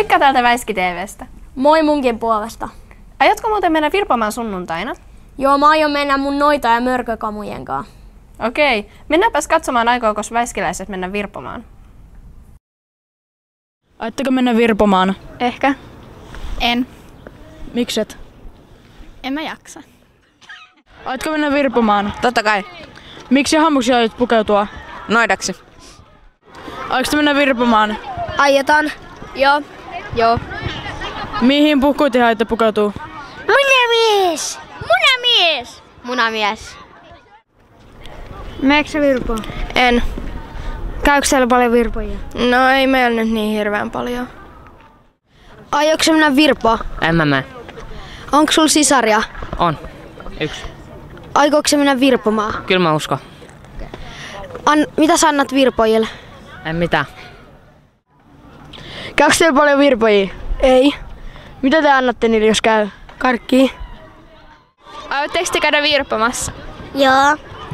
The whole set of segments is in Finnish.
Moikka täältä Väiski TV:stä. Moi munkin puolesta. Aiotko muuten mennä virpomaan sunnuntaina? Joo, mä aion mennä mun noita ja mörkökamujen kanssa. Okei, mennäänpäs katsomaan aikooko väiskiläiset mennä virpomaan. Aitteko mennä virpomaan? Ehkä. En. Mikset? En mä jaksa. Aitko mennä virpomaan? Totta kai. Miksi hammuksi aiot pukeutua? Noidaksi. Aitko mennä virpomaan? Aiotaan. Joo. Joo. Mihin pukuihin te aiotte pukeutua? Munamies! Munamies! Munamies. Meneekö sä virpoa? En. Käykö siellä paljon virpojia? No ei meillä nyt niin hirveän paljon. Aiotko sä mennä virpoa? En mä mene. Onko sulla sisaria? On. Yksi. Aikooko sä mennä virpomaan? Kyllä mä uskon. Mitä sä annat virpojille? En mitään. Käykö teillä paljon virpojia? Ei. Mitä te annatte niille, jos käy? Karkki. Aiotteko te käydä virpomassa? Joo.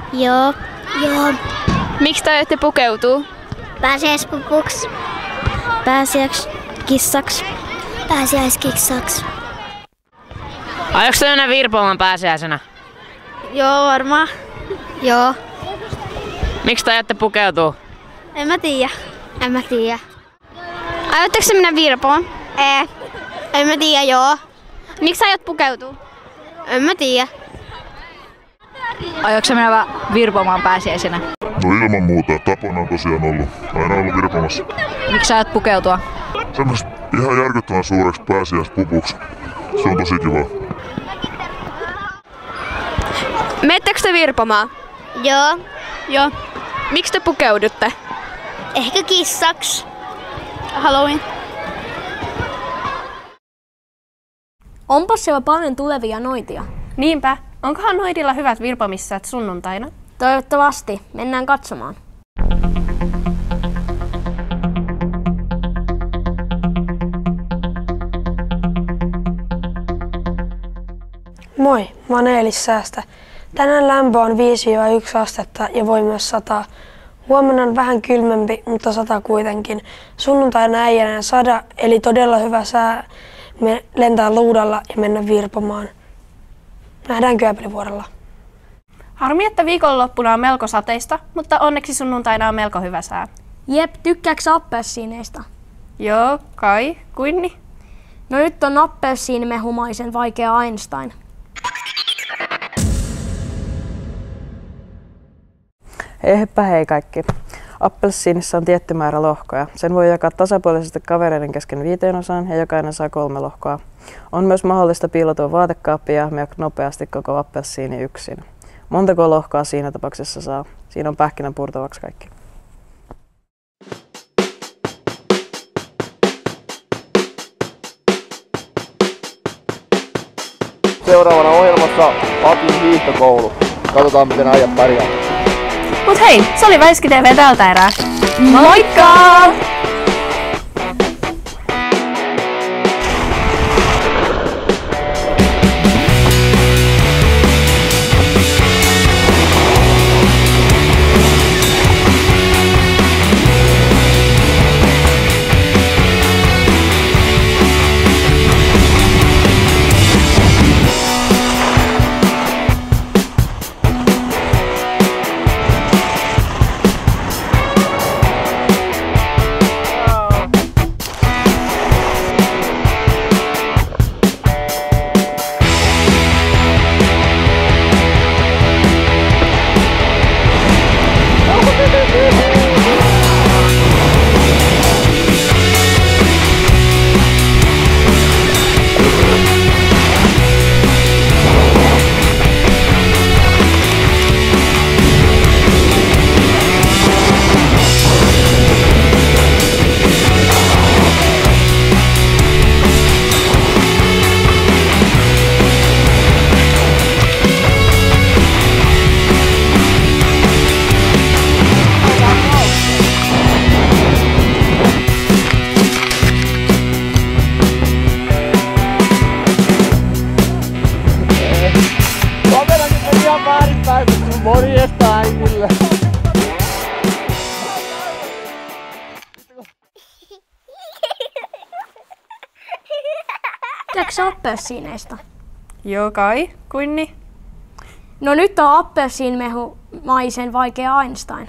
Miksi te aiotte pukeutua? Pääsiäispupuksi. Pääsiäiskissaksi. Pääsiäiskissaksi. Aiotko te mennä virpoamaan pääsiäisenä? Joo, varmaan. Joo. Miksi te aiotte pukeutua? En mä tiedä. Aiotteko te mennä virpoon? En mä tiedä, joo. Miksi aiot pukeutua? En mä tiedä. Aiotko mennä virpomaan pääsiäisenä? No ilman muuta. Tapana on tosiaan ollut. Aina ollut virpomassa. Miksi sä aiot pukeutua? Semmoista ihan järkyttävän suureksi pääsiäispupuksi. Se on tosi kiva. Menettekö te virpomaan? Joo. Joo. Miksi te pukeudutte? Ehkä kissaksi. Halloween. Onpas siellä paljon tulevia noitia. Niinpä, onkohan noidilla hyvät virpomissät sunnuntaina? Toivottavasti. Mennään katsomaan. Moi, mä oon Eelis Säästä. Tänään lämpö on 5-1 astetta ja voi myös sataa. Huomenna on vähän kylmempi, mutta sataa kuitenkin. Sunnuntaina ei enää sada, eli todella hyvä sää lentää luudalla ja mennä virpomaan. Nähdään Kööpelivuorella. Harmi, että viikonloppuna on melko sateista, mutta onneksi sunnuntaina on melko hyvä sää. Jep, tykkääksä appelsiineista? Joo, kai, kuinni? No nyt on appelsiinimehumaisen vaikea Einstein. Heipä hei kaikki. Appelsiinissa on tietty määrä lohkoja. Sen voi jakaa tasapuolisesti kavereiden kesken 5 osaan ja jokainen saa 3 lohkoa. On myös mahdollista piilotua vaatekaappiin ja myydä nopeasti koko appelsiini yksin. Montako lohkoa siinä tapauksessa saa? Siinä on pähkinän purtavaksi kaikki. Seuraavana ohjelmassa Akin hiihtokoulu. Katsotaan miten äijät pärjää. Mut hei, se oli Väiski TV tältä erää. Moikka! Tykkäätkö sä appelsiineista? Joo kai, Kunni. No nyt on appelsiinmehumaisen vaikea Einstein.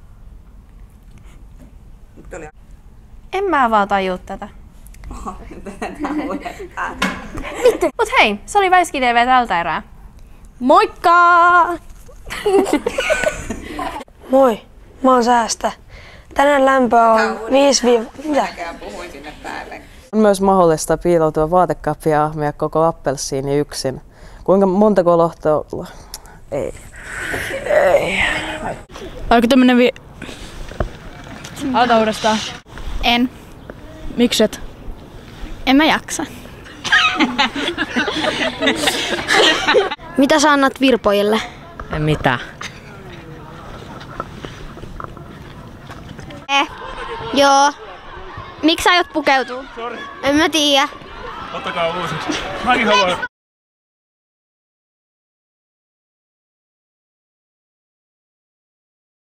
En mä vaan tajua tätä. Mut hei, se oli Väiski TV tältä erää. Moikka! Moi, mä oon Säästä. Tänään lämpöä on 5 Mitä? On myös mahdollista piiloutua vaatekaappiin ja ahmia koko appelsiini yksin. Kuinka montako lohtoa? Ei. Aika tämmönen Aloita uudestaan. En. Mikset? En mä jaksa. Mitä sä annat virpojille? En mitään. Joo. Miksi sä aiot pukeutua? En mä tiedä. Ottakaa uusiksi. Mäkin haluan.